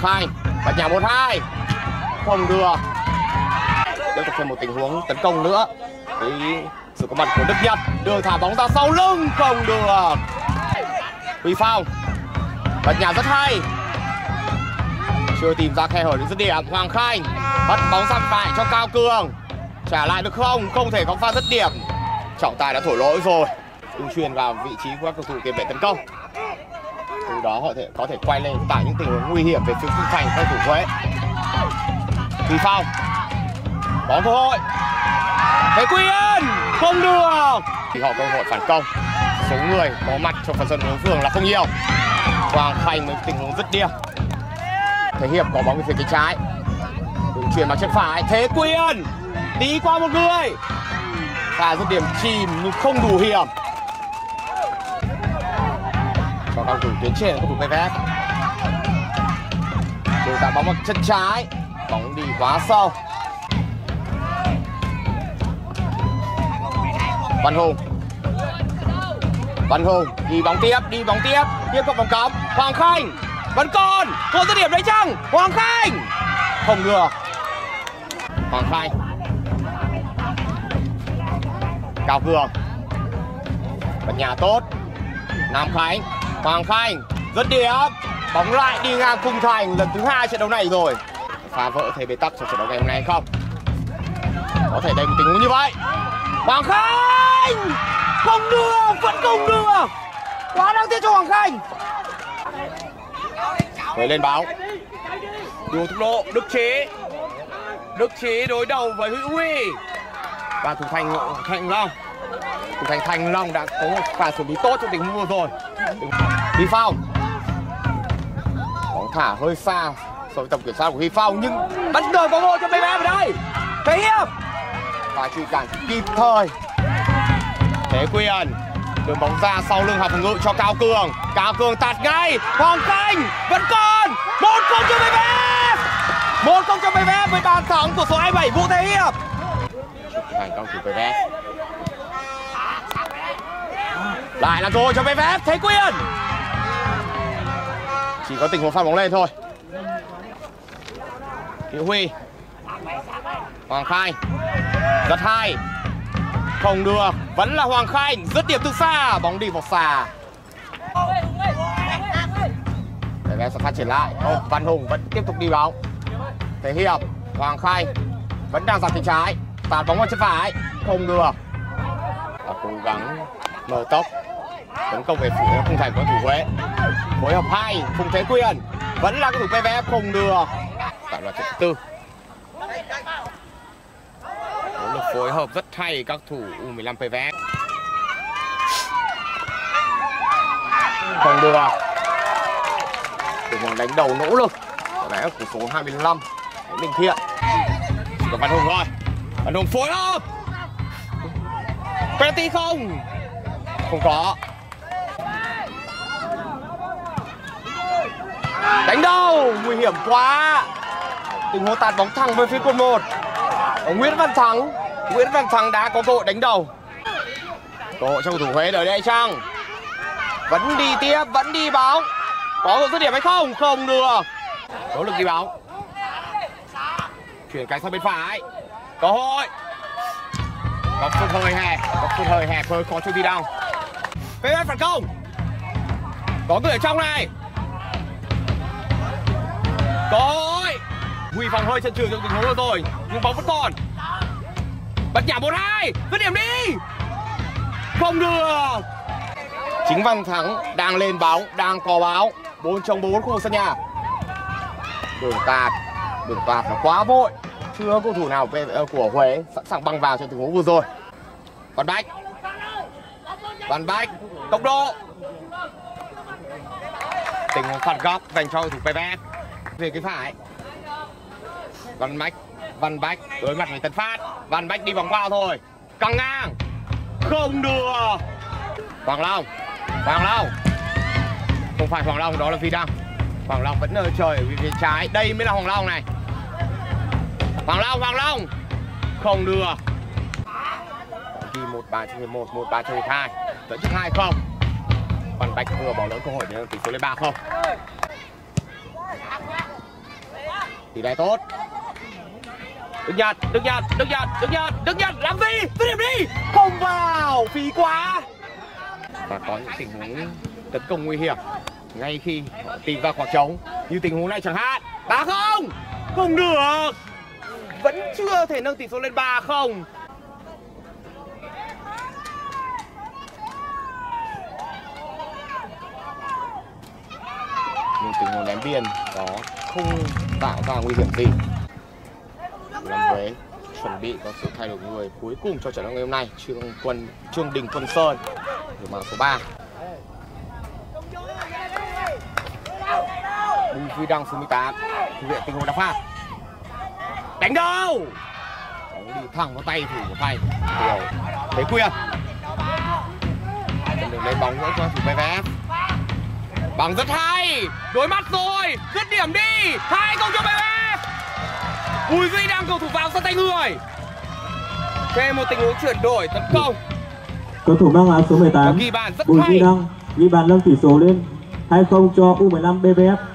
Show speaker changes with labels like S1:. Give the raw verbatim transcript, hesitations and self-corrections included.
S1: Khanh và nhà một hai không được. Tiếp tục thêm một tình huống tấn công nữa. Với sự có mặt của Đức Nhật, đường thả bóng ra sau lưng không được. Huy Phong và nhà rất hay, chưa tìm ra khe hở để dứt điểm. Hoàng Khanh bắt bóng sang phải cho Cao Cường, trả lại được không? Không thể có pha dứt điểm. Trọng tài đã thổi lỗi rồi. Tung chuyền vào vị trí của các cầu thủ tiền vệ tấn công. Từ đó họ thể có thể quay lên tại những tình huống nguy hiểm về phía khung thành các thủ Huế. Huy Phong, bóng cơ hội. Thế Quyên không được. Thì họ cơ hội phản công. Số người có mặt trong phần sân đối phương là không nhiều. Hoàng Khanh với tình huống dứt điểm. Thế Hiệp có bóng về phía cánh trái. Đường chuyền vào chân phải. Thế Quyên đi qua một người. Pha dứt điểm chìm nhưng không đủ hiểm. Cho cầu thủ tuyến trên cầu thủ pê vê ép. Đường tạt bóng vào chân trái. Bóng đi quá sâu. Văn Hùng. Văn Hùng đi bóng tiếp, đi bóng tiếp, tiếp cận vòng cấm. Hoàng Khanh vẫn còn có dứt điểm đấy chăng? Hoàng Khanh không được. Hoàng Khanh, Cao Cường, bật nhà tốt. Nam Khánh, Hoàng Khanh dứt điểm, bóng lại đi ngang khung thành lần thứ hai trận đấu này rồi. Phá vỡ thế bế tắc trong trận đấu ngày hôm nay không? Có thể đây một tình huống như vậy. Hoàng Khanh không được, vẫn không được. Quá đáng tiếc cho Hoàng Khanh. Người lên báo. Đua tốc độ, Đức Chí. Đức Chí đối đầu với Hữu Huy. Và thủ thành Thành Long. Thủ thành Thành Long đã có một pha xử lý tốt trong tình huống vừa rồi. Huy Phong. Bóng thả hơi xa so với tầm kiểm soát của Huy Phong, nhưng bất ngờ có một cho pê vê ép ở đây. Thế Hiệp và truy cản kịp thời. Thế Quyên đường bóng ra sau lưng hàng phòng ngự cho Cao Cường. Cao Cường tạt ngay. Hoàng Khanh vẫn còn. Một không cho pê vê ép. Một không cho pê vê ép với bàn thắng của số hai mươi bảy Vũ Thế Hiệp. Thành công của pê vê ép. Lại là cơ hội cho pê vê ép. Thế Quyên chỉ có tình huống phát bóng lên thôi. Hữu Huy, Hoàng Khanh rất hay, không được, vẫn là Hoàng Khanh dứt điểm từ xa, bóng đi vào xa. Để em sẽ phát triển lại. Ô, Văn Hùng vẫn tiếp tục đi bóng. Thế Hiệp, Hoàng Khanh vẫn đang dọc cánh trái, tạt bóng vào chân phải, không được. Và cố gắng mở tốc tấn công về phía khung thành của thủ Huế. Phối hợp hay, Phùng Thế Quyên vẫn là cầu thủ pê vê ép, không được. Tại loạt trận tư. Nỗ lực phối hợp rất hay các thủ u mười lăm pê vê ép. Không được. Tình huống đánh đầu nỗ lực có lẽ của số hai mươi lăm Đình Thiện. Chỉ có Văn Hùng thôi. Văn Hùng phối hợp. Penalty không? Không có. Đánh đầu nguy hiểm quá. Tình huống tạt bóng thẳng về phía cột một. Nguyễn Văn Thắng, Nguyễn Văn Thắng đã có cơ hội đánh đầu. Cơ hội cho cầu thủ Huế ở đây chăng? Vẫn đi tiếp, vẫn đi bóng. Có cơ dứt điểm hay không? Không được. Nỗ lực đi bóng. Chuyển cánh sang bên phải. Cơ hội. Góc sút hơi hẹp, góc sút hơi hẹp hơi khó cho đi đâu. pê vê ép phản công. Có người ở trong này. Cơ hội. Huy Phong hơi chân trừ trong tình huống vừa rồi, nhưng bóng vẫn còn. Bật nhả một hai, dứt điểm đi. Không được. Chính Văn Thắng đang lên bóng, đang có báo. Bốn trong bốn khu vực sân nhà. Đường tạt, đường tạt là quá vội. Chưa cầu thủ nào của Huế sẵn sàng băng vào trong tình huống vừa rồi. Văn Bách. Văn Bách, tốc độ. Tình huống phạt góc dành cho cầu thủ pê vê ép. Về cái phải. Văn Bách, Văn Bách đối mặt với Tấn Phát. Văn Bách đi vòng qua thôi. Căng ngang. Không được. Hoàng Long, Hoàng Long. Không phải Hoàng Long, đó là Phi Đăng. Hoàng Long vẫn ở trời phía trái. Đây mới là Hoàng Long này. Hoàng Long, Hoàng Long. Không được. Đi một ba trên một, một ba trên hai. Dẫn trước hai không. Văn Bách vừa bỏ lỡ cơ hội để tỷ số lên ba không. Tỷ lệ tốt. Đức Nhật, Đức Nhật, Đức Nhật, Đức Nhật, Đức Nhật làm gì? Dứt điểm đi. Không vào, phí quá. Và có những tình huống tấn công nguy hiểm ngay khi họ tìm ra khoảng trống, như tình huống này chẳng hạn. Ba không, không được, vẫn chưa thể nâng tỷ số lên ba không. Nhưng tình huống ném biên đó không tạo ra nguy hiểm gì. Lâm Huế chuẩn bị có sự thay đổi người cuối cùng cho trận đấu ngày hôm nay. Trương Quân Trương Đình Quân Sơn ở mã số ba. Bùi Duy Đăng số mười tám thực hiện tình huống đá phạt. Đánh đâu? Bóng đi thẳng vào tay thủ của tay. Điều Thế Quyền. Trận được lấy bóng nữa cho thủ vê vê ép. Bằng rất hay, đối mắt rồi, dứt điểm đi, hai không cho vê vê ép. Bùi Duy Đăng cầu thủ vào sát tay người. Thêm một tình huống chuyển đổi tấn công.
S2: Cầu thủ mang áo số mười tám
S1: ghi bàn rất
S2: Bùi
S1: hay.
S2: Duy Đăng ghi bàn nâng tỷ số lên hai không cho u mười lăm bê vê ép.